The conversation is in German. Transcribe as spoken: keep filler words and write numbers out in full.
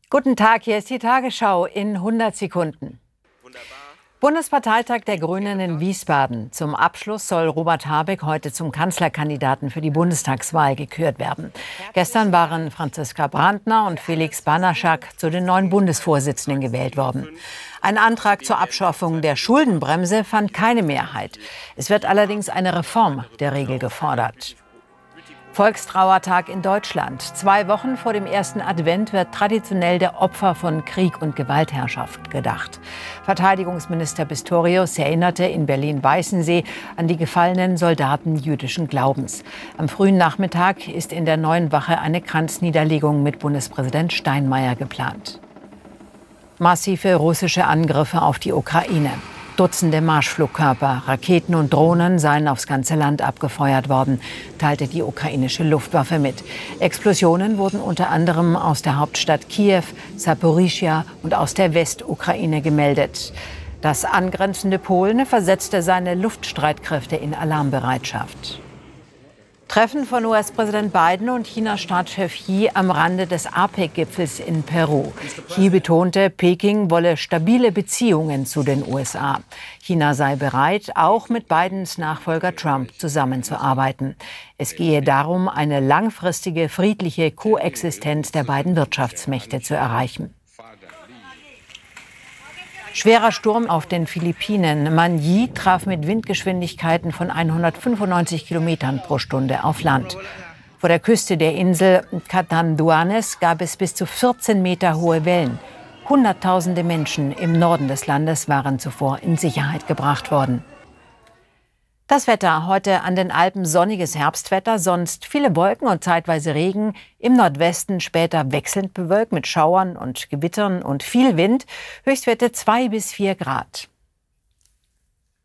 Guten Tag, hier ist die Tagesschau in hundert Sekunden. Wunderbar. Bundesparteitag der Grünen in Wiesbaden. Zum Abschluss soll Robert Habeck heute zum Kanzlerkandidaten für die Bundestagswahl gekürt werden. Gestern waren Franziska Brandner und Felix Banaschak zu den neuen Bundesvorsitzenden gewählt worden. Ein Antrag zur Abschaffung der Schuldenbremse fand keine Mehrheit. Es wird allerdings eine Reform der Regel gefordert. Volkstrauertag in Deutschland. Zwei Wochen vor dem ersten Advent wird traditionell der Opfer von Krieg und Gewaltherrschaft gedacht. Verteidigungsminister Pistorius erinnerte in Berlin-Weißensee an die gefallenen Soldaten jüdischen Glaubens. Am frühen Nachmittag ist in der Neuen Wache eine Kranzniederlegung mit Bundespräsident Steinmeier geplant. Massive russische Angriffe auf die Ukraine. Dutzende Marschflugkörper, Raketen und Drohnen seien aufs ganze Land abgefeuert worden, teilte die ukrainische Luftwaffe mit. Explosionen wurden unter anderem aus der Hauptstadt Kiew, Saporischschja und aus der Westukraine gemeldet. Das angrenzende Polen versetzte seine Luftstreitkräfte in Alarmbereitschaft. Treffen von U S-Präsident Biden und China-Staatschef Xi am Rande des APEC-Gipfels in Peru. Xi betonte, Peking wolle stabile Beziehungen zu den U S A. China sei bereit, auch mit Bidens Nachfolger Trump zusammenzuarbeiten. Es gehe darum, eine langfristige friedliche Koexistenz der beiden Wirtschaftsmächte zu erreichen. Schwerer Sturm auf den Philippinen. Man-yi traf mit Windgeschwindigkeiten von hundertfünfundneunzig Kilometern pro Stunde auf Land. Vor der Küste der Insel Catanduanes gab es bis zu vierzehn Meter hohe Wellen. Hunderttausende Menschen im Norden des Landes waren zuvor in Sicherheit gebracht worden. Das Wetter heute an den Alpen sonniges Herbstwetter, sonst viele Wolken und zeitweise Regen. Im Nordwesten später wechselnd bewölkt mit Schauern und Gewittern und viel Wind. Höchstwerte zwei bis vier Grad.